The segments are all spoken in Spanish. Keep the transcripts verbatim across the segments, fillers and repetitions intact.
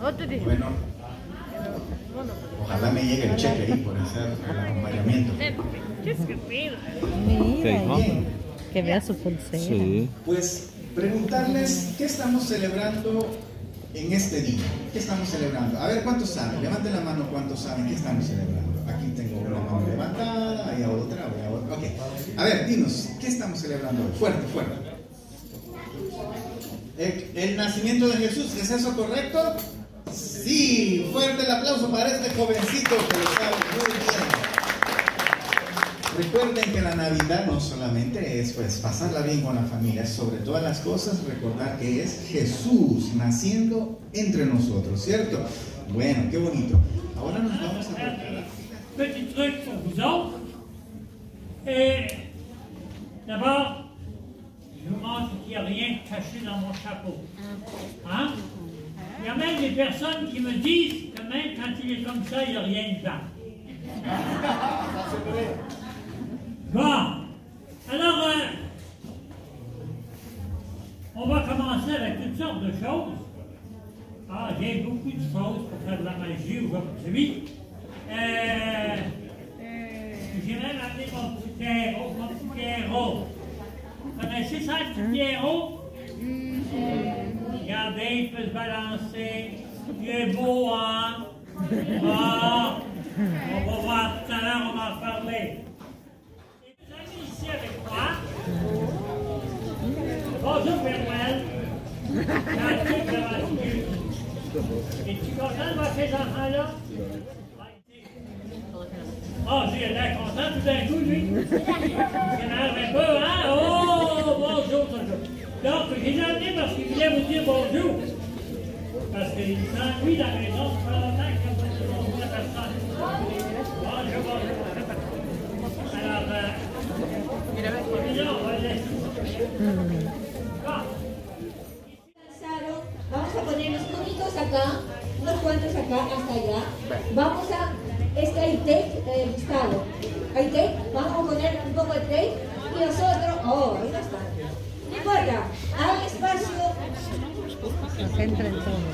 Bueno, ojalá me llegue el cheque ahí por hacer el acompañamiento. Mira, Bien. que vea su pulsera. Sí. Pues preguntarles qué estamos celebrando en este día. ¿Qué estamos celebrando? A ver, ¿cuántos saben? Levanten la mano, ¿cuántos saben qué estamos celebrando? Aquí tengo una mano levantada, ahí otra, ahí otra. Ok. A ver, dinos, ¿qué estamos celebrando hoy? Fuerte, fuerte. El, el nacimiento de Jesús, ¿es eso correcto? Sí, fuerte el aplauso para este jovencito que lo sabe muy bien. Recuerden que la Navidad no solamente es pues pasarla bien con la familia, es sobre todas las cosas recordar que es Jesús naciendo entre nosotros, ¿cierto? Bueno, qué bonito. Ahora nos vamos a preparar. Petit truc pour vous autres. Et d'abord, je vous montre qu'il n'y a rien caché dans mon chapeau. Hein? Il y a même des personnes qui me disent que même quand il est comme ça, il n'y a rien dedans. Bon, alors, euh, on va commencer avec toutes sortes de choses. Ah, j'ai beaucoup de choses pour faire de la magie aujourd'hui. Euh, j'ai même amené mon petit Pierrot, mon petit Pierrot. Vous connaissez ça, le petit Pierrot? Regardez, il peut se balancer. Il est beau, hein? Ah, on va voir tout à l'heure, on va en parler. Vous allez ici avec moi. Bonjour, Père Noël. Gentil, gracieux. Es-tu content de voir ces enfants-là? Oh, j'ai l'air content tout d'un coup, lui. Il énerve un peu, hein? Oh, bonjour, bonjour. Donc, j'ai amené parce qu'il voulait vous dire bonjour. Parce qu'il s'ennuie dans la maison, ça fait longtemps qu'il n'a pas dit bonjour à personne. Bonjour, bonjour. Alors, euh, bien, on va le laisser. Bon. Vamos a poner los conitos acá, unos cuantos acá, hasta allá. Vamos a, este hay tape, eh, Gustavo. Hay tape, vamos a poner un poco de tape y nosotros, oh, ahí no está. No importa, hagan espacio. Acá entran todos.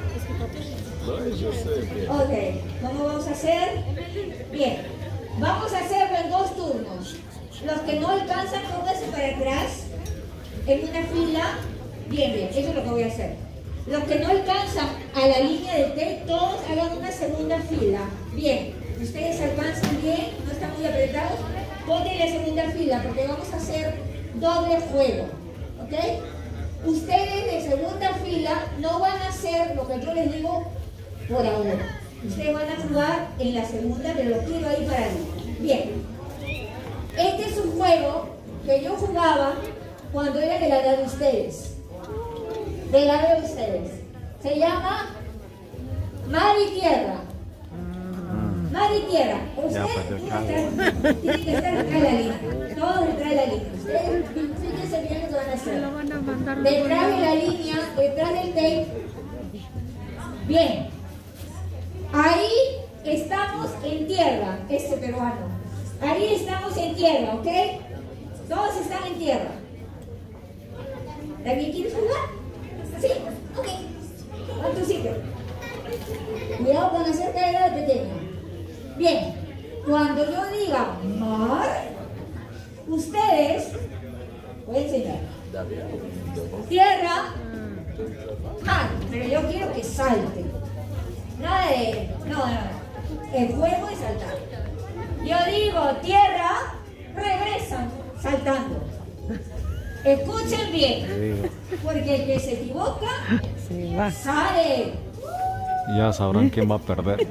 Ok, ¿cómo vamos a hacer? Bien, vamos a hacerlo en dos turnos. Los que no alcanzan, pónganse para atrás, en una fila. Bien, bien, eso es lo que voy a hacer. Los que no alcanzan a la línea de tape, todos hagan una segunda fila. Bien, ustedes alcanzan bien, no están muy apretados. Ponte en la segunda fila porque vamos a hacer doble juego. ¿Ok? Ustedes de segunda fila no van a hacer lo que yo les digo por ahora. Ustedes van a jugar en la segunda, pero lo quiero ahí para mí. Bien. Este es un juego que yo jugaba cuando era de la edad de ustedes. De la edad de ustedes. Se llama Mar y Tierra. Mar y Tierra. Ustedes tienen que estar detrás de la línea. Todos detrás de la línea. Ustedes fíjense bien lo que van a hacer. Detrás de la línea, detrás del tape. Bien. Ahí estamos en tierra, este peruano. Ahí estamos en tierra, ¿ok? Todos están en tierra. ¿También quieres jugar? Sí, ok. A tu sitio. Cuidado con hacer caer al pequeño. Bien, cuando yo diga mar, ustedes, voy a enseñar. Tierra, mar, pero yo quiero que salte. Nada de, no, no, no. El juego es saltar. Yo digo tierra, regresan saltando. Escuchen bien, porque el que se equivoca, Sí, va. sale. Ya sabrán quién va a perder.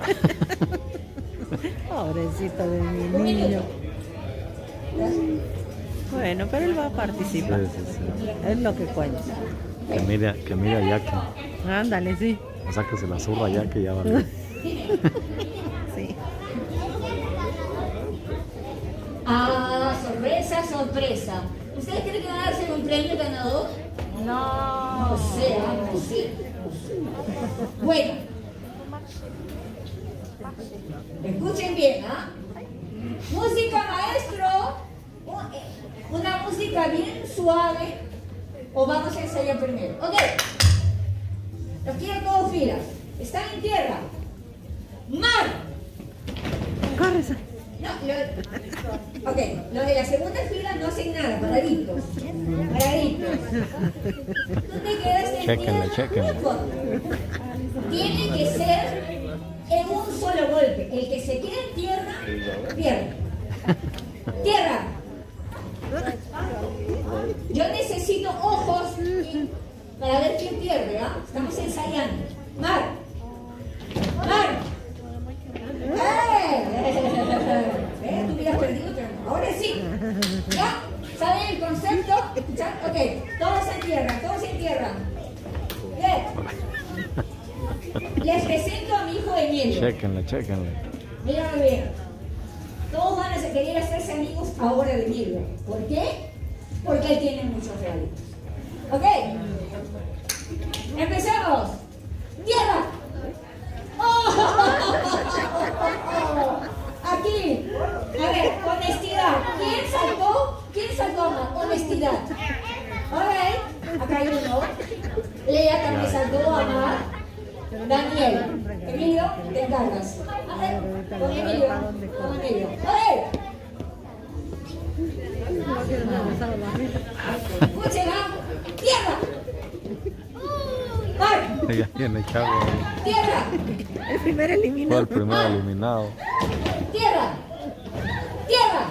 Pobrecito de mi Un niño. minuto. Bueno, pero él va a participar. Sí, sí, sí. Es lo que cuenta. Que mire, que mire a Jackie. Ándale, sí. O sea que se la zurra a Jackie ya va bien. Sí. Ah, sorpresa, sorpresa. ¿Ustedes creen que van a darse un premio ganador? No. No sé, no sé. Bueno. Escuchen bien, ¿ah? Música, maestro. Una música bien suave. O vamos a ensayar primero. Ok. Los quiero todos filas. están en tierra. Mar. Corre, Sa. No, lo, ok, los de la segunda fila no hacen nada, paraditos. Paraditos. Tú te quedaste en Chéquenle, tierra, chéquenle. no importa. Tiene que ser en un solo golpe. El que se quede en tierra, pierde. Tierra. Yo necesito ojos para ver quién pierde, ¿ah? Estamos ensayando. Mar. Mar. ¡Eh! ¿Eh? Tú hubieras perdido, pero ahora sí. ¿Ya? ¿Saben el concepto? ¿Ya? Ok, todos en tierra, todos en tierra. Bien. Les presento a mi hijo Emilio. Chéquenle, chéquenle. Mírame bien. Todos van a querer hacerse amigos ahora de Emilio. ¿Por qué? Porque él tiene muchos realitos. ¿Ok? Empezamos. Tierra. ¡Oh! Aquí. A ver, honestidad. ¿Quién saltó? ¿Quién saltó más? Honestidad. Ok. Acá hay uno. Lea también saltó a Mar. Daniel. Emilio, te encargas. A ver, con Emilio. Con Emilio. A ver. Escuchen, ¿ah? Tierra. Mar. Ya viene Chavo. Tierra. El primer Fue eliminado. el primer eliminado. Tierra. Tierra.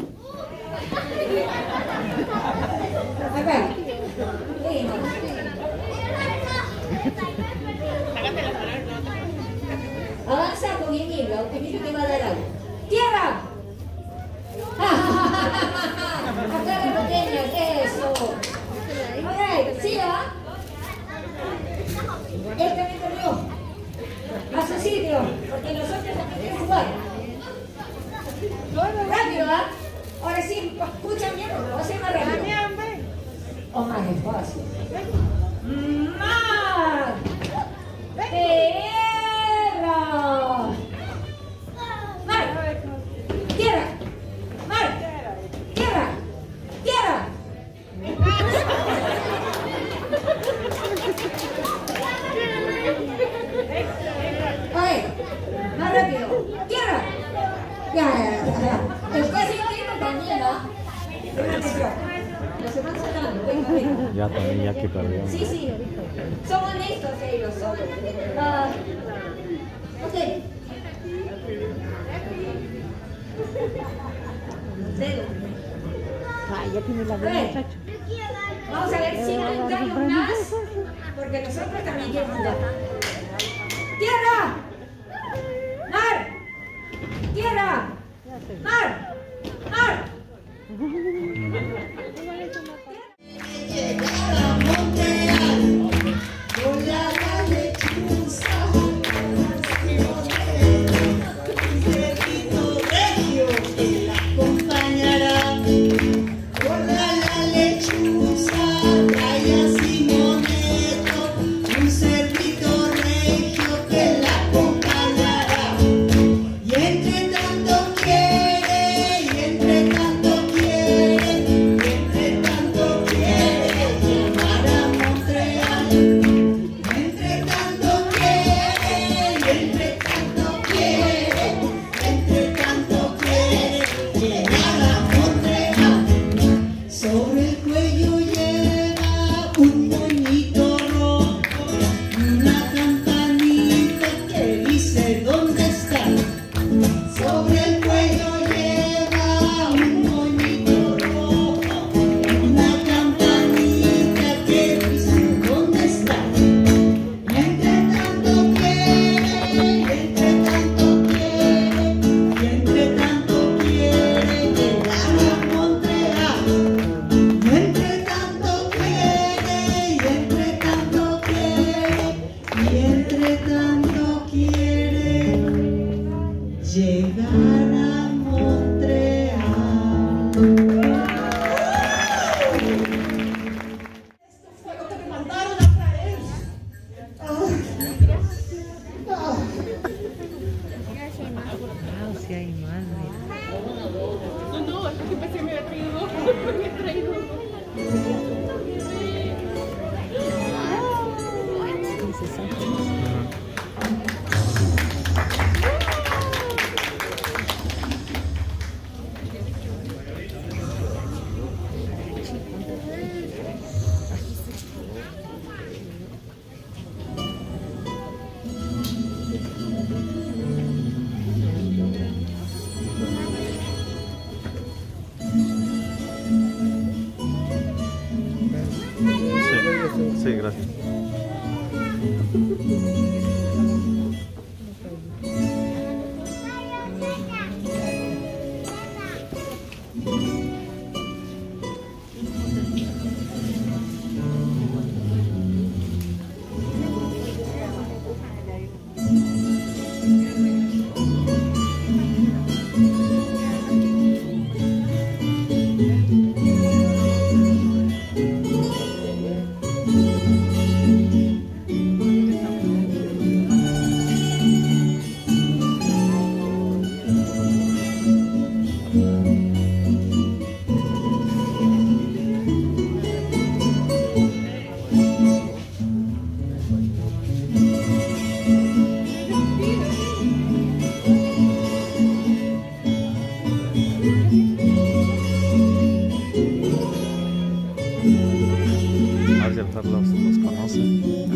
Acá. Lindo. Avanza con Emilio. Emilio te va a dar algo. Tierra. Acá las botellas. Eso. Ok, sí, ¿ah? Él también perdió. A su sitio, porque nosotros también queremos jugar. Rápido, ¿ah? Ahora sí, escuchan bien, lo voy a hacer más rápido. O más despacio. Mar. Tierra. Mar. Tierra. Mar. Tierra. Tierra. Ay, más rápido. Tierra. Ya, ya, ya. El casi tiene también, ¿no? Los demás son dando. Venga, venga. Ya también ya que perdió. Sí, sí. Son honestos ellos. Son. Uh, ok. Dedo. Ay, ya tiene la buena, muchacho. Vamos a ver si no engañan más. Porque nosotros también queremos jugar. ¡Tierra! ¡Mar! ¡Tierra! ¡Mar! ¡Mar! Llegar a Montreal con la lechuza, un cerdito regio que la acompañará. Con la lechuza, Raya Simoneto, un cerdito regio que la acompañará. Y entre tanto quiere, y entre tanto quiere, y entre tanto quiere llegar a Montreal. Y entre tanto quiere, y entre tanto quiere, y entre tanto quiere llegar a Montreal. Sobre el cuello lleva un moñito rojo y una campanita que dice ¿dónde está? Sobre el cuello lleva un moñito rojo y una campanita que dice ¿dónde está? Y entre tanto quiere, y entre tanto quiere, y entre tanto quiere llegar a Montreal. Y entre tanto quiere, y Sí, gracias. A ver si los, los conoce.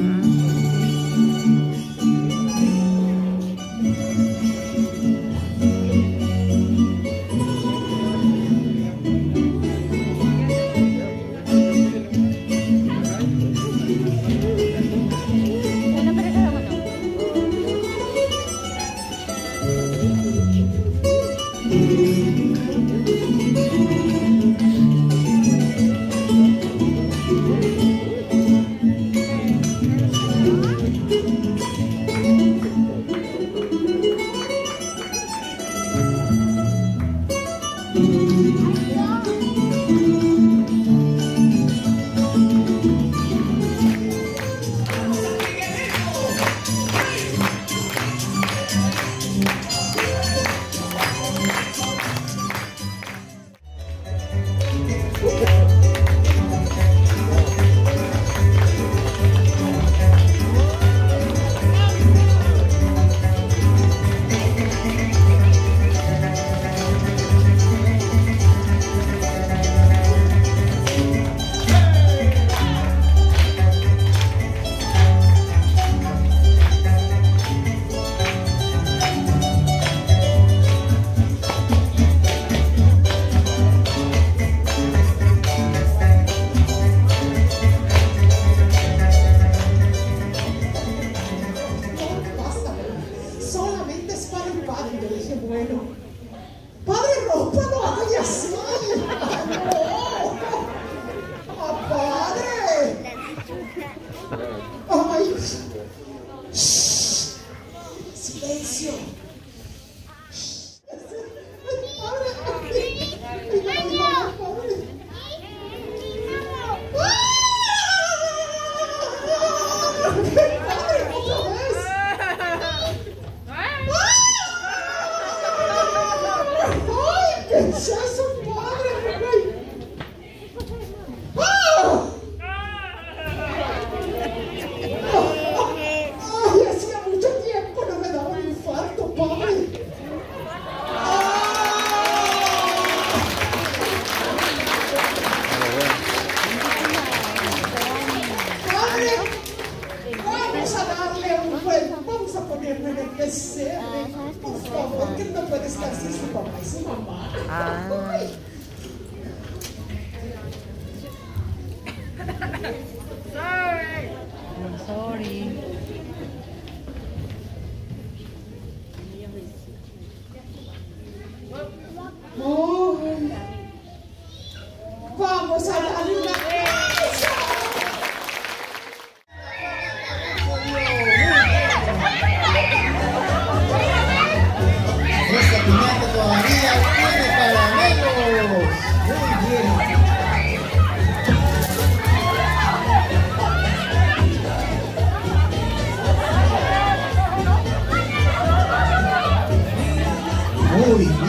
Muy bien.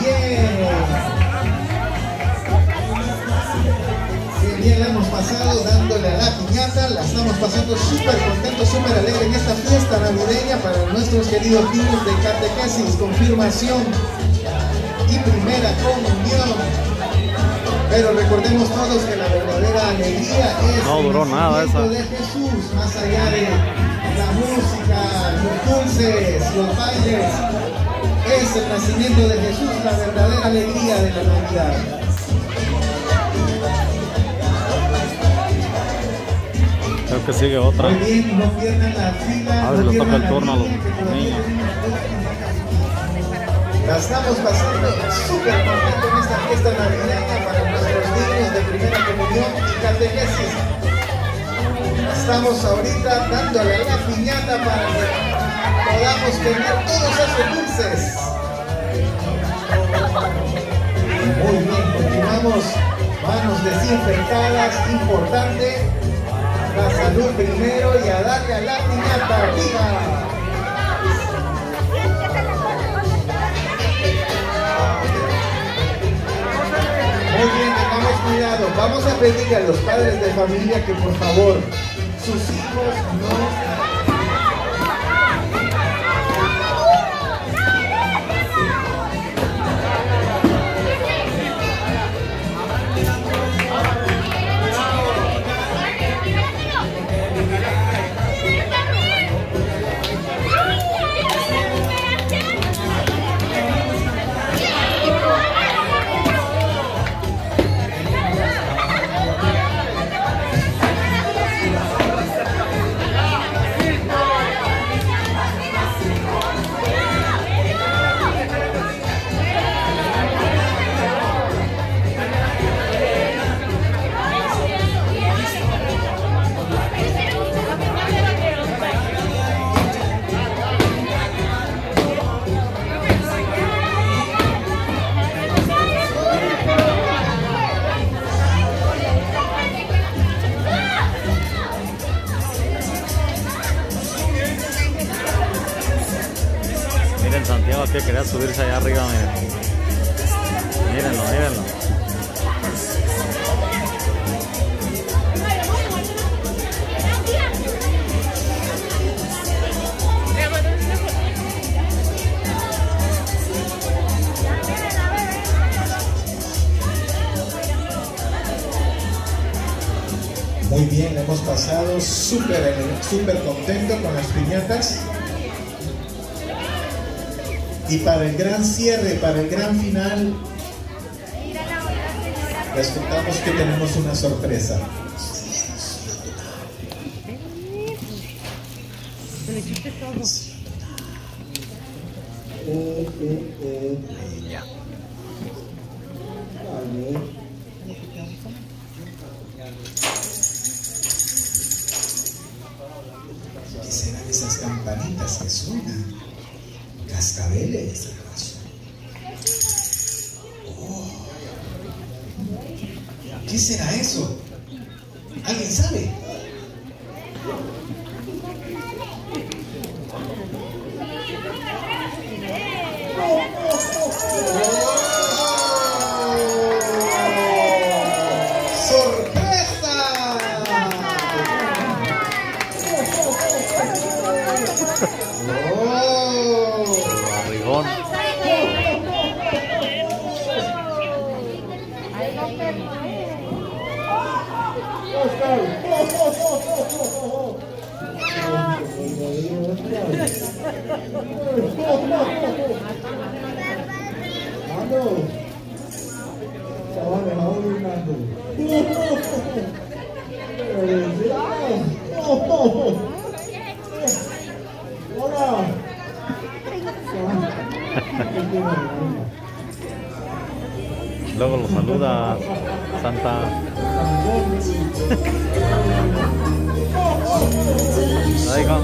Qué bien la hemos pasado dándole a la piñata. La estamos pasando súper contentos, súper alegre en esta fiesta navideña para nuestros queridos niños de catequesis, confirmación y primera comunión. Pero recordemos todos que la verdadera alegría es no duró el nada esa. de Jesús, más allá de la música, los dulces, los bailes. Es el nacimiento de Jesús, la verdadera alegría de la Navidad. Creo que sigue otra. Muy bien, no pierdan la fila. A ver si no les toca el pierdan la turno a los línea, que todavía niños. tenemos la estamos pasando súper contento en esta fiesta navideña para nuestros niños de primera comunión y catequesis. Estamos ahorita dándole la piñata para que podamos tener todos esos dulces. Muy bien, continuamos. Manos desinfectadas, importante. La salud primero y a darle a la piñata. ¡Viva! Muy bien, tengamos cuidado. Vamos a pedirle a los padres de familia que por favor sus hijos no... Miren Santiago que quería subirse allá arriba, miren. Mírenlo, mírenlo. Muy bien, le hemos pasado súper súper contento con las piñatas. Y para el gran cierre, para el gran final, les contamos que tenemos una sorpresa. Eh, eh, eh. Vale. ¿Qué serán esas campanitas que suenan? Cascabeles, ¿acaso? Oh. ¿Qué será eso? ¿Alguien sabe? Luego lo saluda Santa. Ahí va.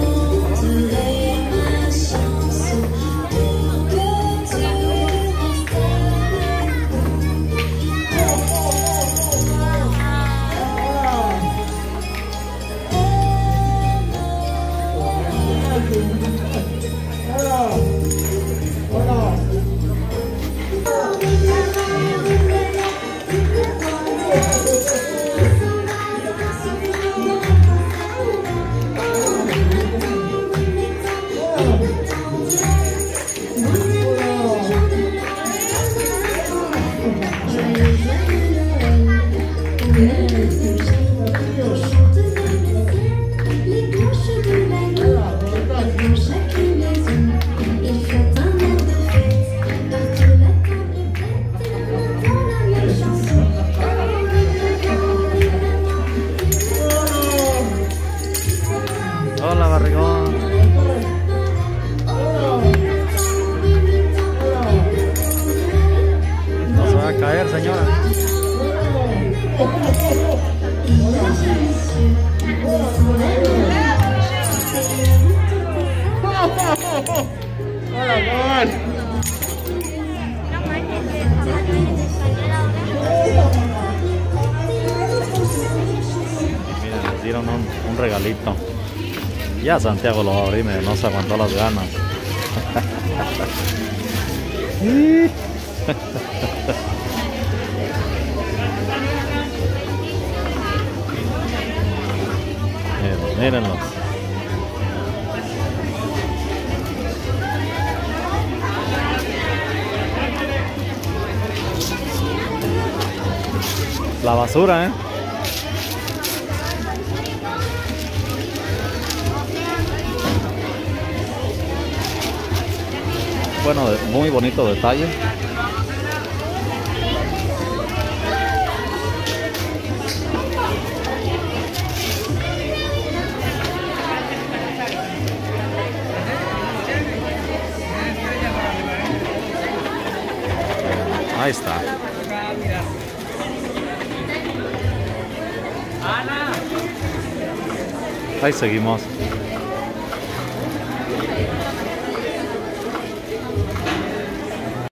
Hola, barrigón. No se va a caer, señora. Miren, les dieron un, un regalito. Ya Santiago lo va a abrir, miren, no se aguantó las ganas. Miren, mírenlos. La basura, ¿eh? Bueno, de- muy bonito detalle. Ahí está. Ahí seguimos.